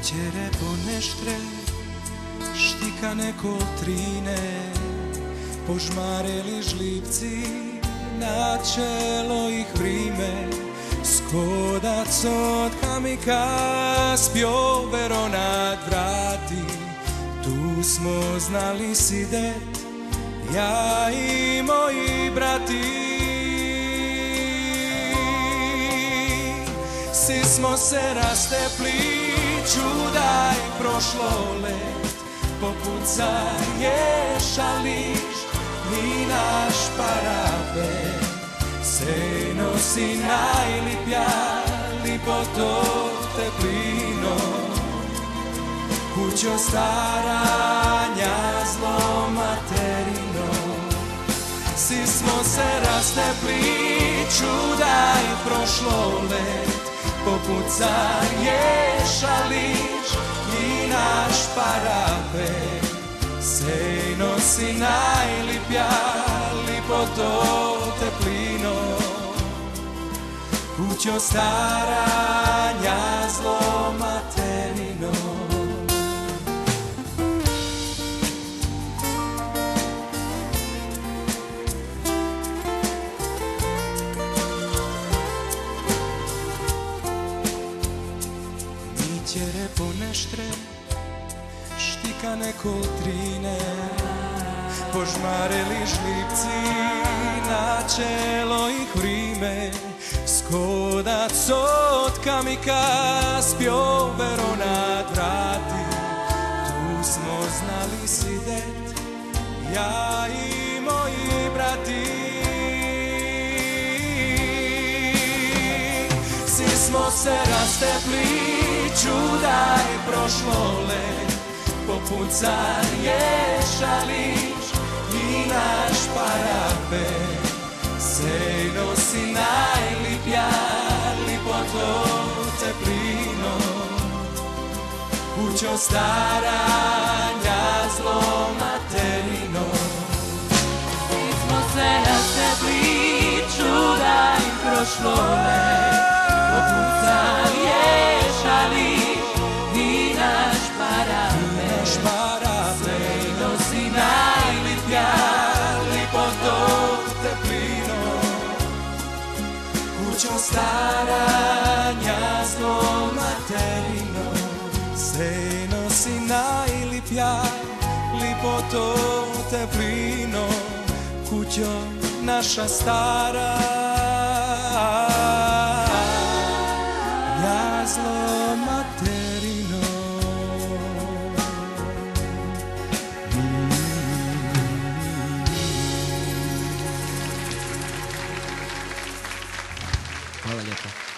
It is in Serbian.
Tjere po neštre, štikane kotrine, požmareli žlipci, na čelo ih vrime, skodac od kamika spjovero nad vrati. Tu smo znali sidet, ja i moji brati. Svi smo se rastepli, čudaj prošlo let, popucaje šališ i naš parapet. Sej nosi najlipja, lipoto teplino, kućo staranja zlo materino. Svi smo se rastepli, čudaj prošlo let, popucaje šališ i naš parapet. Sej nosi najlipja, lipoto teplino, kućo staranja zlo materino. Tjere po neštre, štikane kotrine, požmareli žlipci, na čelo ih vrime, skodac od kamika spjovero nad vrati. Tu smo znali sidet, ja i moji brati. Svi smo se rastepli, čudaj prošlo let, popucaje šališ i naš parapet. Sej nosi najlipja, lipoto teplino, kućo staranja zlo materino. Svi smo se rastepli, čudaj prošlo let, popucaje šališ i naš parapet. Sej nosi najlipja, lipoto teplino, kućo staranja zlo materino. Sej nosi najlipja, lipoto teplino, kućo naša stara. Zlo materino. Hvala lijepo.